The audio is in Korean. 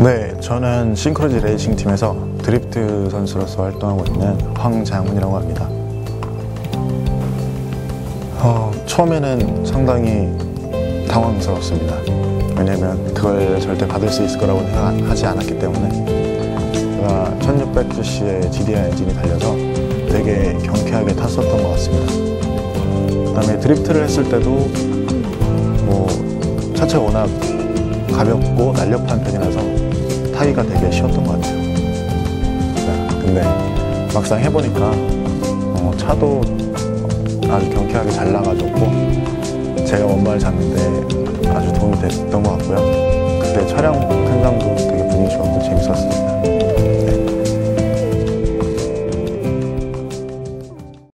네, 저는 싱크로지 레이싱 팀에서 드리프트 선수로서 활동하고 있는 황장훈이라고 합니다. 처음에는 상당히 당황스러웠습니다. 왜냐면 그걸 절대 받을 수 있을 거라고 생각하지 않았기 때문에 제가 1600cc의 GDI 엔진이 달려서 되게 경쾌하게 탔었던 것 같습니다. 그 다음에 드리프트를 했을 때도 차체가 워낙 가볍고 날렵한 편이라서 타기가 되게 쉬웠던 것 같아요. 근데 막상 해보니까 차도 아주 경쾌하게 잘 나가졌고 제가 원바를 잡는데 아주 도움이 됐던 것 같고요. 그때 촬영